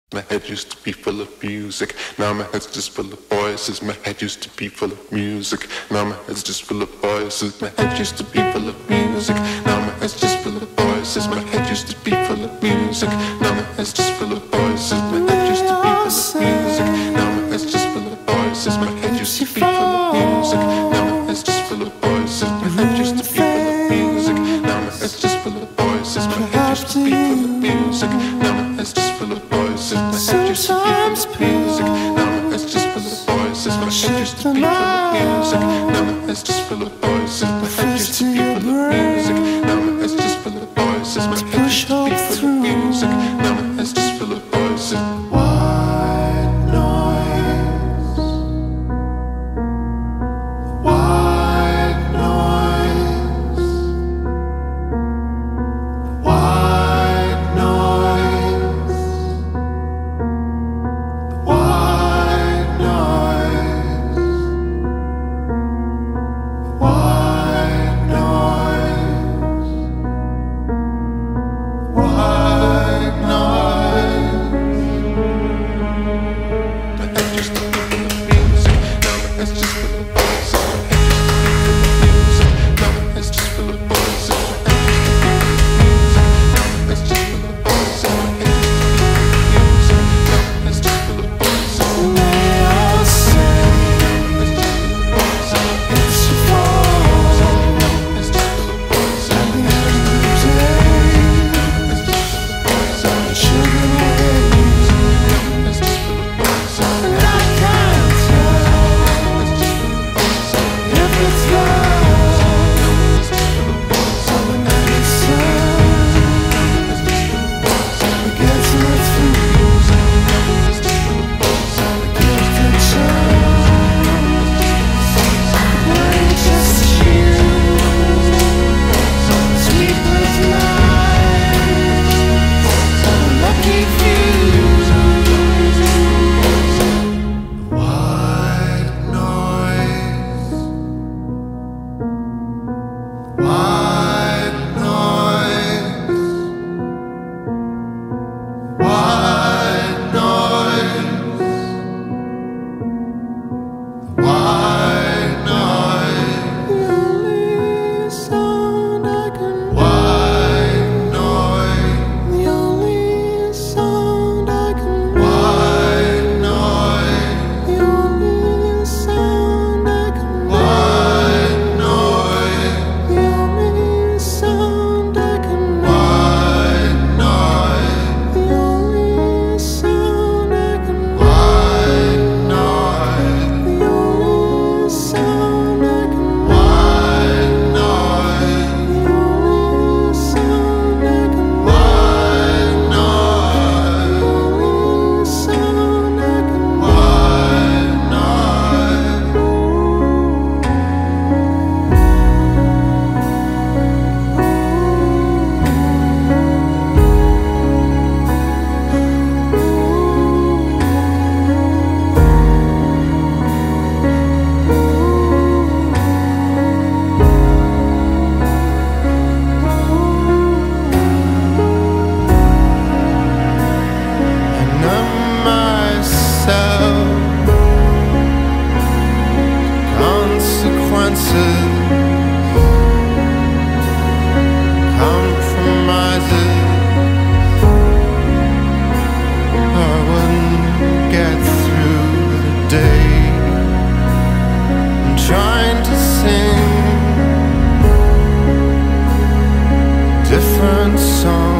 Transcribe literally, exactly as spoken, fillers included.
My head used to be full of music, now my head's just full of voices. My head used to be full of music, now my head's just full of voices. My head used to be full of music, now my head's just full of voices. My head used to be full of music, now my head's just full of voices. My head used to be full of music, now my head's just full of voices. My head used to be full of music, now my head's just full of voices. My head used to be full of music, now my head's just full of voices. My head used to be full of music, now my head's just full of voices. My head used to be full of music, now my head's just full of voices. My head used to be full of music, now my head's just full of voices. My head used to be full of music, now my head's just full of voices. My head used to be full of music, now my head's just full of voices. White noise, white noise, white noise, white noise, white noise, white noise. My head used to be full of music, now my head's just full of voices. My head used to be full of music, now my head's just full of voices. My head used to be full of music, now my head's just full of voices. My head used to be full of music, now my head's just full of voices. May I say it's your fault? Now my head's just full of voices. At the end of the day, children wait, now my head's just full of voices. And I can't tell if it's love or the night sun. It gets much food, a gifted child. We're just you, sleepless nights, lucky few. White noise, white noise, white noise, white noise. The only sound I can. White noise. The only sound I can. White noise. The only sound I can. White noise. The only sound I can. White noise. The only sound I can. White noise. The only sound I can. White noise. The only sound I can. White noise. The only sound I can. White I numb myself to consequences, compromises. I wouldn't get through the day. I'm trying to sing different songs.